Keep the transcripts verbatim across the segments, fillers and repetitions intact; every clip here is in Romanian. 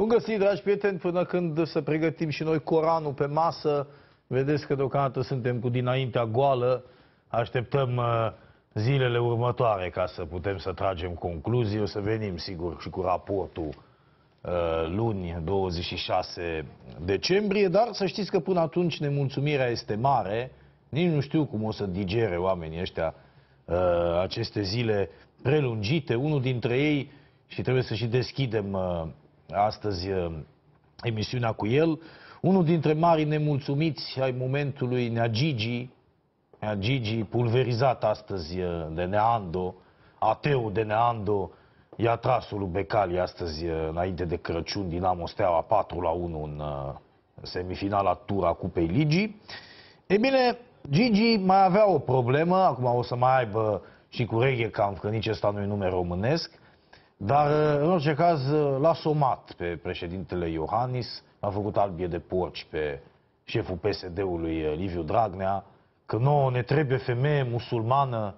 Bun găsit, dragi prieteni, până când să pregătim și noi Coranul pe masă. Vedeți că deocamdată suntem cu dinaintea goală. Așteptăm uh, zilele următoare ca să putem să tragem concluzii. O să venim, sigur, și cu raportul uh, luni, douăzeci și șase decembrie, dar să știți că până atunci nemulțumirea este mare. Nici nu știu cum o să digere oamenii ăștia uh, aceste zile prelungite. Unul dintre ei, și trebuie să și deschidem uh, astăzi uh, emisiunea cu el, unul dintre marii nemulțumiți ai momentului, Nea Gigi, Nea Gigi, pulverizat astăzi uh, de Neando, ateu de Neando, i-a trasul lui Becali astăzi, uh, înainte de Crăciun, Dinamo Steaua patru la unu în uh, semifinala tura Cupei Ligii. E bine, Gigi mai avea o problemă, acum o să mai aibă și cu Reghecamp, că nici ăsta nu e nume românesc, dar în orice caz l-a somat pe președintele Iohannis, a făcut albie de porci pe șeful P S D-ului Liviu Dragnea, că nouă ne trebuie femeie musulmană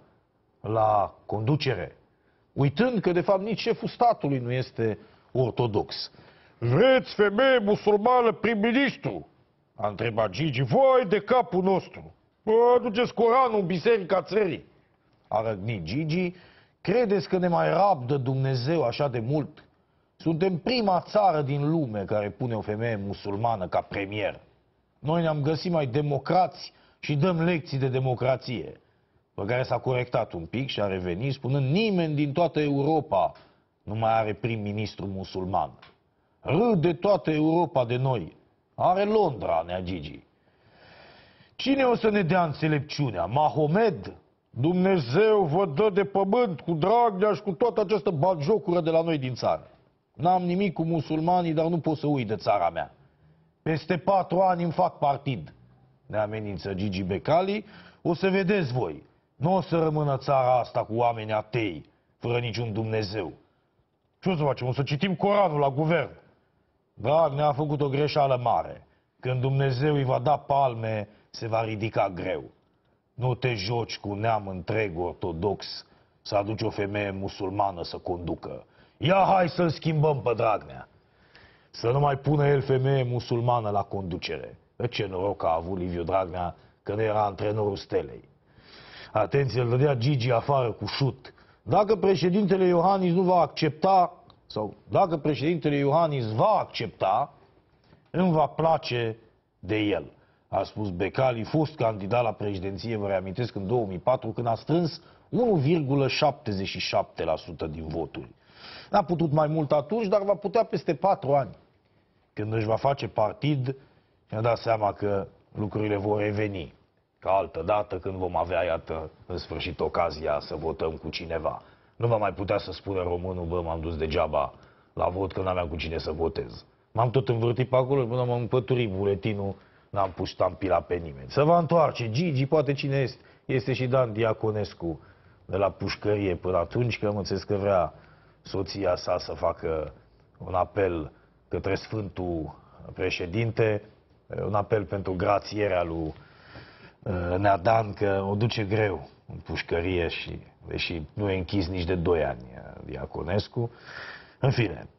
la conducere, uitând că de fapt nici șeful statului nu este ortodox. Vreți femeie musulmană prim-ministru? A întrebat Gigi. Voi de capul nostru! Bă, duceți Coranul în biserica țării! A răgnit Gigi. Credeți că ne mai rabdă Dumnezeu așa de mult? Suntem prima țară din lume care pune o femeie musulmană ca premier. Noi ne-am găsit mai democrați și dăm lecții de democrație. Pe care s-a corectat un pic și a revenit spunând: nimeni din toată Europa nu mai are prim-ministru musulman. Râde toată Europa de noi. Are Londra, Nea Gigi. Cine o să ne dea înțelepciunea? Mahomed? Dumnezeu vă dă de pământ cu Dragnea și cu toată această batjocură de la noi din țară. N-am nimic cu musulmanii, dar nu pot să uit de țara mea. Peste patru ani îmi fac partid. Ne amenință Gigi Becali. O să vedeți voi. Nu o să rămână țara asta cu oameni atei, fără niciun Dumnezeu. Ce o să facem? O să citim Coranul la guvern. Dragnea a făcut o greșeală mare. Când Dumnezeu îi va da palme, se va ridica greu. Nu te joci cu neam întreg ortodox să aduci o femeie musulmană să conducă. Ia hai să-l schimbăm pe Dragnea. Să nu mai pună el femeie musulmană la conducere. Ce noroc a avut Liviu Dragnea că nu era antrenorul Stelei. Atenție, îl dădea Gigi afară cu șut. Dacă președintele Iohannis nu va accepta, sau dacă președintele Iohannis va accepta, îmi va place de el, a spus Becali, fost candidat la președinție, vă reamintesc, în două mii patru, când a strâns unu virgulă șaptezeci și șapte la sută din voturi. N-a putut mai mult atunci, dar va putea peste patru ani. Când își va face partid, și-a dat seama că lucrurile vor reveni. Ca altă dată, când vom avea, iată, în sfârșit ocazia să votăm cu cineva. Nu va mai putea să spună românul: bă, m-am dus degeaba la vot că n-aveam cu cine să votez. M-am tot învârtit pe acolo până m-am împăturit buletinul, n-am pus ștampila pe nimeni. Se va întoarce Gigi, poate cine este, este și Dan Diaconescu de la pușcărie până atunci, că am înțeles că vrea soția sa să facă un apel către Sfântul Președinte, un apel pentru grațierea lui Nea Dan, că o duce greu în pușcărie și, deși nu e închis nici de doi ani Diaconescu. În fine,